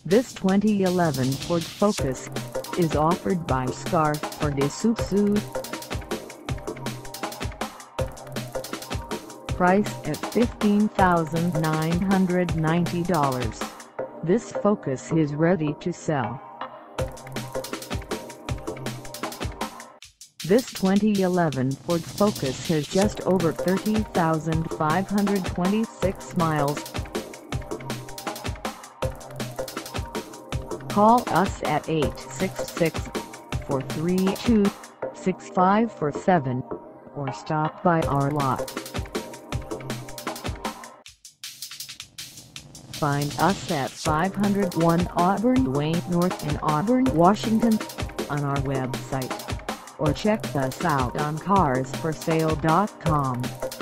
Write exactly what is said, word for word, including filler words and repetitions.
This twenty eleven Ford Focus is offered by Scarff Ford Isuzu. Priced at fifteen thousand nine hundred ninety dollars, this Focus is ready to sell. This twenty eleven Ford Focus has just over thirty thousand five hundred twenty-six miles. Call us at eight six six, four three two, six five four seven or stop by our lot. Find us at five oh one Auburn Way North in Auburn, Washington, on our website, or check us out on cars for sale dot com.